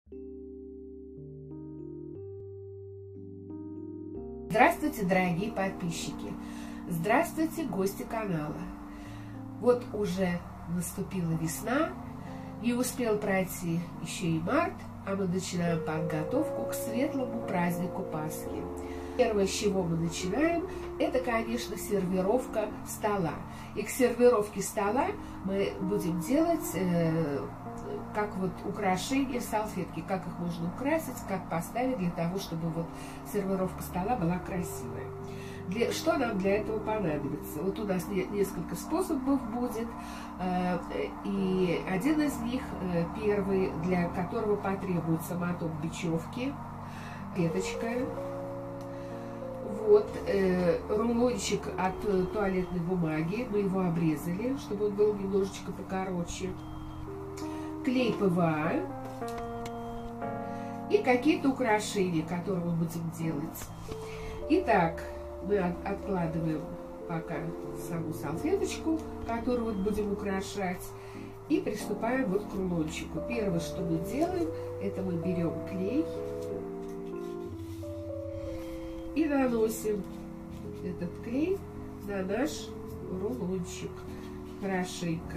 Здравствуйте, дорогие подписчики! Здравствуйте, гости канала! Вот уже наступила весна, не успел пройти еще и март, а мы начинаем подготовку к светлому празднику Пасхи. Первое, с чего мы начинаем, это, конечно, сервировка стола. И к сервировке стола мы будем делать как вот украшения, салфетки, как их можно украсить, как поставить для того, чтобы вот сервировка стола была красивая. Что нам для этого понадобится? Вот у нас несколько способов будет, и один из них, первый, для которого потребуется моток бечевки, веточка, вот, рулончик от туалетной бумаги, мы его обрезали, чтобы он был немножечко покороче, клей ПВА и какие-то украшения, которые мы будем делать. Итак, мы откладываем пока саму салфеточку, которую вот будем украшать, и приступаем вот к рулончику. Первое, что мы делаем, это мы берем клей и наносим этот клей на наш рулончик хорошенько.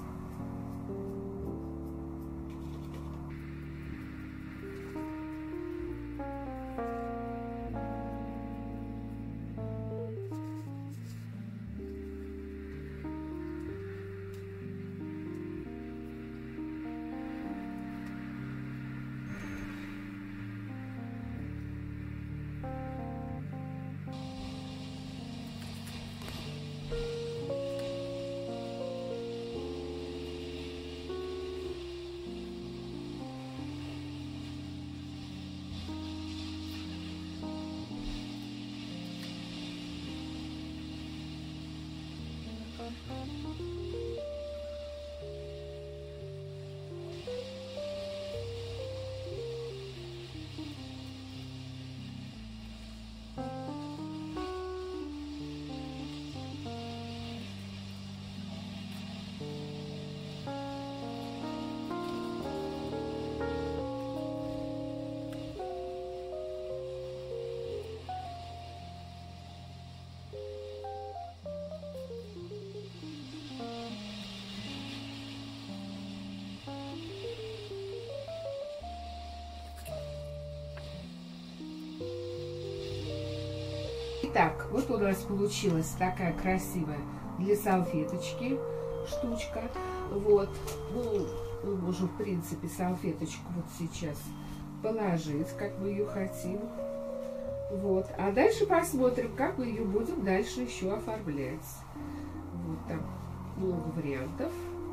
Итак, вот у нас получилась такая красивая для салфеточки штучка. Вот, ну, мы можем, в принципе, салфеточку вот сейчас положить, как мы ее хотим. Вот, а дальше посмотрим, как мы ее будем дальше еще оформлять. Вот там много вариантов.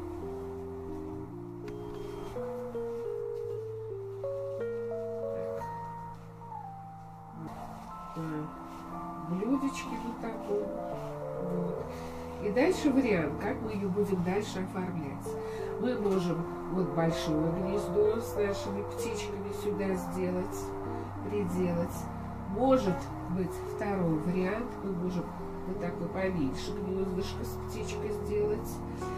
Блюдечки вот такой. Вот. И дальше вариант, как мы ее будем дальше оформлять. Мы можем вот большое гнездо с нашими птичками сюда сделать, приделать. Может быть второй вариант, мы можем вот такой поменьше гнездышко с птичкой сделать.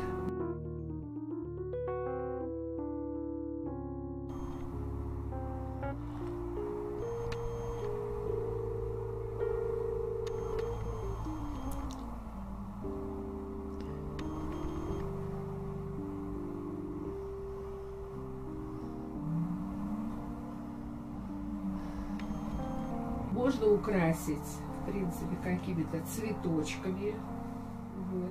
Можно украсить, в принципе, какими-то цветочками. Вот.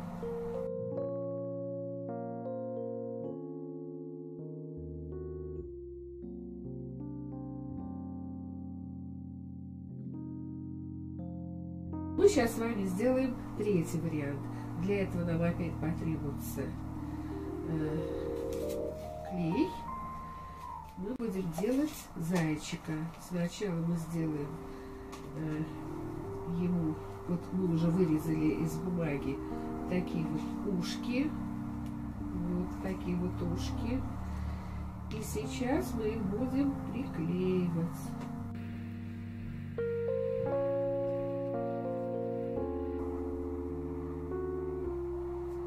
Мы сейчас с вами сделаем третий вариант. Для этого нам опять потребуется клей. Мы будем делать зайчика. Сначала мы сделаем ему, вот мы уже вырезали из бумаги такие вот ушки. Вот такие вот ушки. И сейчас мы их будем приклеивать.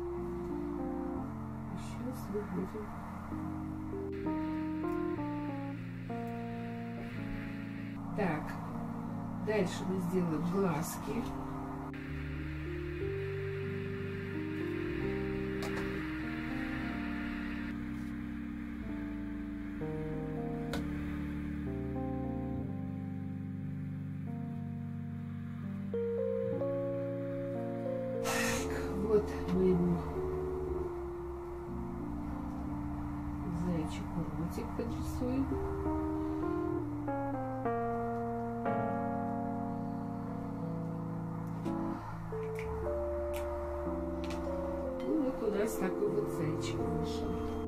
Сейчас мы будем Так, дальше мы сделаем глазки. Вот мы ему зайчику ротик подрисуем. Ну вот у нас такой вот зайчик вышел.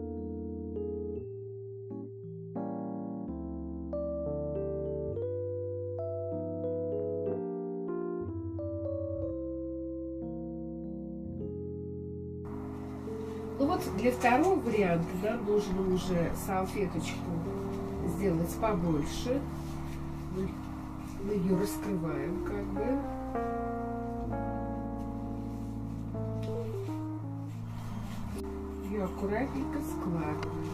Ну вот для второго варианта нам нужно уже салфеточку сделать побольше. Мы ее раскрываем как бы. Ее аккуратненько складываем.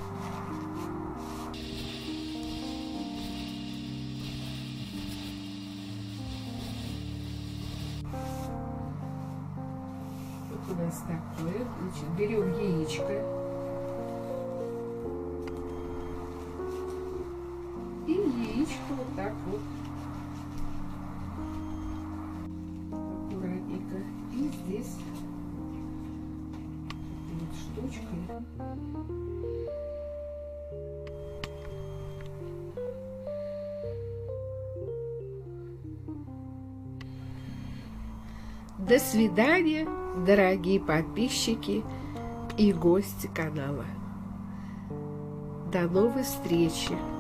У нас такое, значит, берем яичко и яичко вот так вот аккуратненько, и здесь вот штучкой До свидания, дорогие подписчики и гости канала. До новой встречи!